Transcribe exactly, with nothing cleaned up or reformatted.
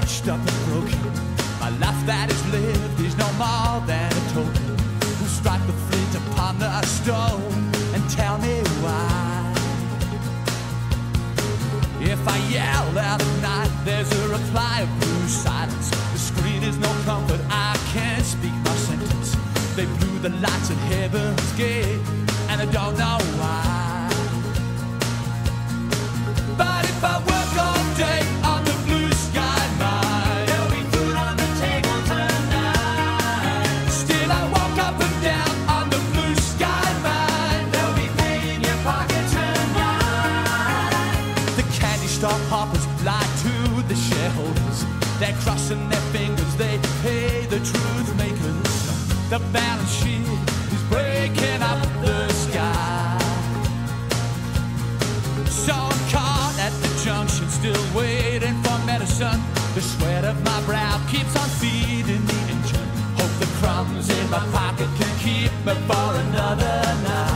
patched up and broken. My life that is lived is no more than a token. Who strike the flint upon the stone and tell me why? If I yell out at night, there's a reply of blue silence. The screen is no comfort, I can't speak my sentence. They blew the lights at heaven's gate, and I don't know why. But if I work all day on the blue sky mine, there'll be food on the table tonight. Still I walk up and down on the blue sky mine, there'll be pay in your pocket tonight. The candy store hoppers lie to the shareholders. They're crossing their fingers, they pay the truth makers. The balance sheet is breaking up the sky. So I'm caught at the junction, still waiting for medicine. The sweat of my brow keeps on feeding the engine. Hope the crumbs in my pocket can keep me for another night.